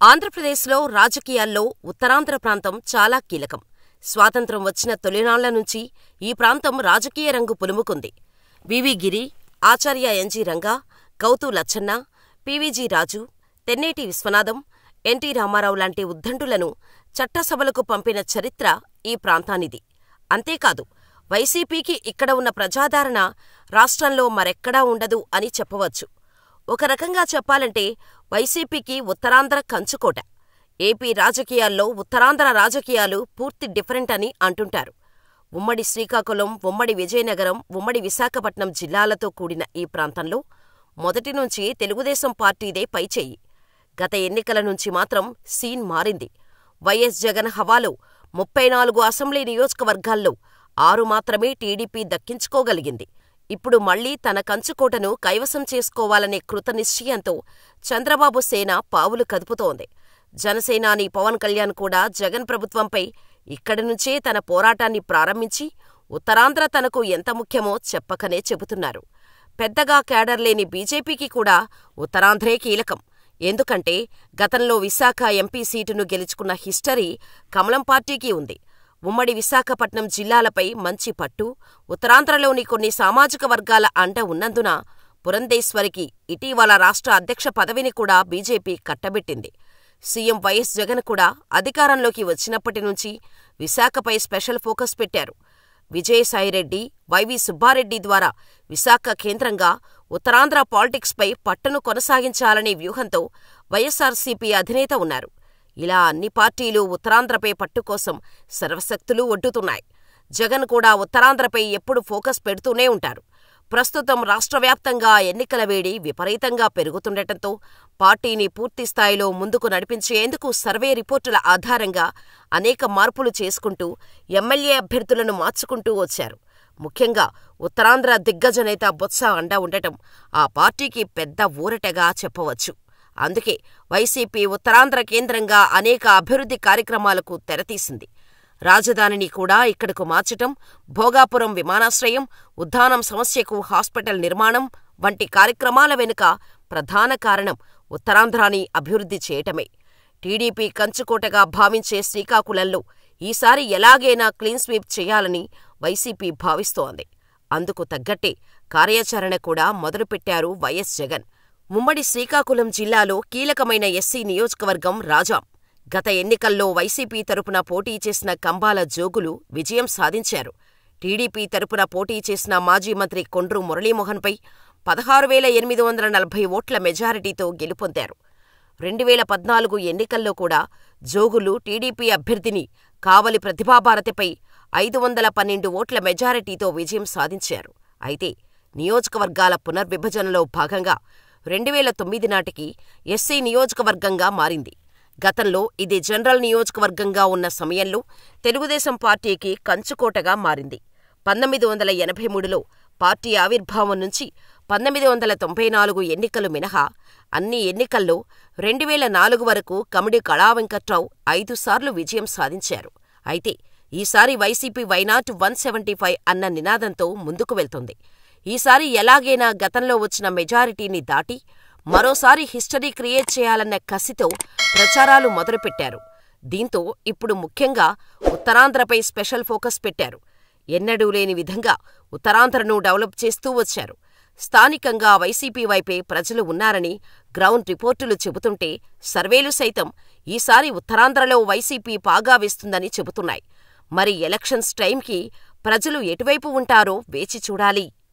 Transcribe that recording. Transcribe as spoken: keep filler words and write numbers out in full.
ఆంధ్రప్రదేశ్లో రాజకీయాల్లో ఉత్తరాంధ్ర ప్రాంతం చాలా కీలకం. స్వాతంత్ర్యం వచ్చిన తొలినాళ్ల నుంచి ఈ ప్రాంతం రాజకీయ రంగు పులుముకుంది. వివి గిరి, ఆచార్య ఎన్జీ రంగా, గౌతు లచ్చన్న, పివిజి రాజు, తెన్నేటి విశ్వనాథం, ఎన్టీ రామారావు లాంటి ఉద్దండులను చట్టసభలకు పంపిన చరిత్ర ఈ ప్రాంతానిది. అంతేకాదు, వైసీపీకి ఇక్కడ ఉన్న ప్రజాదరణ రాష్ట్రంలో మరెక్కడా ఉండదు అని చెప్పవచ్చు. ఒక రకంగా చెప్పాలంటే వైసీపీకి ఉత్తరాంధ్ర కంచుకోట. ఏపీ రాజకీయాల్లో ఉత్తరాంధ్ర రాజకీయాలు పూర్తి డిఫరెంట్ అని అంటుంటారు. ఉమ్మడి శ్రీకాకుళం, ఉమ్మడి విజయనగరం, ఉమ్మడి విశాఖపట్నం జిల్లాలతో కూడిన ఈ ప్రాంతంలో మొదటినుంచి తెలుగుదేశం పార్టీదే పైచేయి. గత ఎన్నికల నుంచి మాత్రం సీన్ మారింది. వైఎస్ జగన్ హవాలో ముప్పై నాలుగు అసెంబ్లీ నియోజకవర్గాల్లో ఆరు మాత్రమే టీడీపీ దక్కించుకోగలిగింది. ఇప్పుడు మళ్లీ తన కంచుకోటను కైవసం చేసుకోవాలనే కృతనిశ్చయంతో చంద్రబాబు సేన పావులు కదుపుతోంది. జనసేనాని పవన్ కళ్యాణ్ కూడా జగన్ ప్రభుత్వంపై ఇక్కడి నుంచే తన పోరాటాన్ని ప్రారంభించి ఉత్తరాంధ్ర తనకు ఎంత ముఖ్యమో చెప్పకనే చెబుతున్నారు. పెద్దగా కేడర్ లేని బీజేపీకి కూడా ఉత్తరాంధ్రే కీలకం. ఎందుకంటే గతంలో విశాఖ ఎంపీ సీటును గెలుచుకున్న హిస్టరీ కమలం పార్టీకి ఉంది. ఉమ్మడి విశాఖపట్నం జిల్లాలపై మంచి పట్టు, ఉత్తరాంధ్రలోని కొన్ని సామాజిక వర్గాల అండ ఉన్నందున పురంధేశ్వరికి ఇటీవల రాష్ట్ర అధ్యక్ష పదవిని కూడా బీజేపీ కట్టబెట్టింది. సీఎం వైఎస్ జగన్ కూడా అధికారంలోకి వచ్చినప్పటి నుంచి విశాఖపై స్పెషల్ ఫోకస్ పెట్టారు. విజయసాయిరెడ్డి, వైవి సుబ్బారెడ్డి ద్వారా విశాఖ కేంద్రంగా ఉత్తరాంధ్ర పాలిటిక్స్పై పట్టును కొనసాగించాలనే వ్యూహంతో వైఎస్సార్సీపీ అధినేత ఉన్నారు. ఇలా అన్ని పార్టీలు ఉత్తరాంధ్రపై పట్టుకోసం సర్వశక్తులూ ఒడ్డుతున్నాయి. జగన్ కూడా ఉత్తరాంధ్రపై ఎప్పుడు ఫోకస్ పెడుతూనే ఉంటారు. ప్రస్తుతం రాష్ట్రవ్యాప్తంగా ఎన్నికల వేడి విపరీతంగా పెరుగుతుండటంతో పార్టీని పూర్తిస్థాయిలో ముందుకు నడిపించేందుకు సర్వే రిపోర్టుల ఆధారంగా అనేక మార్పులు చేసుకుంటూ ఎమ్మెల్యే అభ్యర్థులను మార్చుకుంటూ వచ్చారు. ముఖ్యంగా ఉత్తరాంధ్ర దిగ్గజ నేత బొత్స అండ ఉండటం ఆ పార్టీకి పెద్ద ఊరటగా చెప్పవచ్చు. అందుకే వైసీపీ ఉత్తరాంధ్ర కేంద్రంగా అనేక అభివృద్ధి కార్యక్రమాలకు తెరతీసింది. రాజధానిని కూడా ఇక్కడకు మార్చటం, భోగాపురం విమానాశ్రయం, ఉద్దానం సమస్యకు హాస్పిటల్ నిర్మాణం వంటి కార్యక్రమాల వెనుక ప్రధాన కారణం ఉత్తరాంధ్రాని అభివృద్ధి చేయటమే. టీడీపీ కంచుకోటగా భావించే శ్రీకాకుళంలో ఈసారి ఎలాగైనా క్లీన్ స్వీప్ చేయాలని వైసీపీ భావిస్తోంది. అందుకు తగ్గట్టే కార్యాచరణ కూడా మొదలుపెట్టారు వైఎస్ జగన్. ఉమ్మడి శ్రీకాకుళం జిల్లాలో కీలకమైన ఎస్సీ నియోజకవర్గం రాజాం. గత ఎన్నికల్లో వైసీపీ తరపున పోటీ చేసిన కంబాల జోగులు విజయం సాధించారు. టీడీపీ తరపున పోటీ చేసిన మాజీ మంత్రి కొండ్రు మురళీమోహన్పై పదహారు వేల ఎనిమిది వందల నలభై ఓట్ల మెజారిటీతో గెలుపొందారు. రెండు వేల పద్నాలుగు ఎన్నికల్లో కూడా జోగులు టీడీపీ అభ్యర్థిని కావలి ప్రతిభాభారతిపై ఐదు వందల పన్నెండు ఓట్ల మెజారిటీతో విజయం సాధించారు. అయితే నియోజకవర్గాల పునర్విభజనలో భాగంగా రెండు వేల తొమ్మిది నాటికి ఎస్సీ నియోజకవర్గంగా మారింది. గతంలో ఇది జనరల్ నియోజకవర్గంగా ఉన్న సమయంలో తెలుగుదేశం పార్టీకి కంచుకోటగా మారింది. పంతొమ్మిది వందల ఎనభై మూడులో పార్టీ ఆవిర్భావం నుంచి పంతొమ్మిది వందల తొంభై నాలుగు ఎన్నికలు మినహా అన్ని ఎన్నికల్లో రెండు వేల నాలుగు వరకు కమిడి కళావెంకట్రావు ఐదుసార్లు విజయం సాధించారు. అయితే ఈసారి YCP why not one seventy five అన్న నినాదంతో ముందుకు వెళ్తోంది. ఈసారి ఎలాగైనా గతంలో వచ్చిన మెజారిటీని దాటి మరోసారి హిస్టరీ క్రియేట్ చేయాలన్న కసితో ప్రచారాలు మొదలుపెట్టారు. దీంతో ఇప్పుడు ముఖ్యంగా ఉత్తరాంధ్రపై స్పెషల్ ఫోకస్ పెట్టారు. ఎన్నడూ లేని విధంగా ఉత్తరాంధ్రను డెవలప్ చేస్తూ వచ్చారు. స్థానికంగా వైసీపీ వైపే ప్రజలు ఉన్నారని గ్రౌండ్ రిపోర్టులు చెబుతుంటే సర్వేలు సైతం ఈసారి ఉత్తరాంధ్రలో వైసీపీ పాగా వేస్తుందని చెబుతున్నాయి. మరి ఎలక్షన్స్ టైంకి ప్రజలు ఎటువైపు ఉంటారో వేచి చూడాలి.